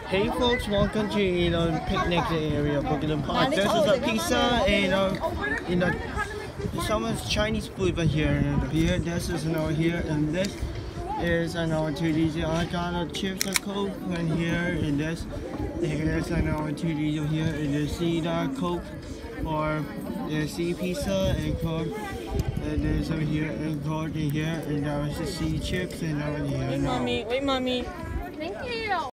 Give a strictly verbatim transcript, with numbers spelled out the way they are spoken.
Hey folks, welcome to you know picnic area Brigadoon Park. This is a pizza and you know, you know someone's Chinese food right here. Here, this is you know here, and this is you know two these. I got a chips and coke right here, and this here's I know two these here, and the C dot coke or the C pizza and coke. And there's over here and coke in here, and that was the C chips and over here. Wait, mommy. Wait, mommy. Thank you.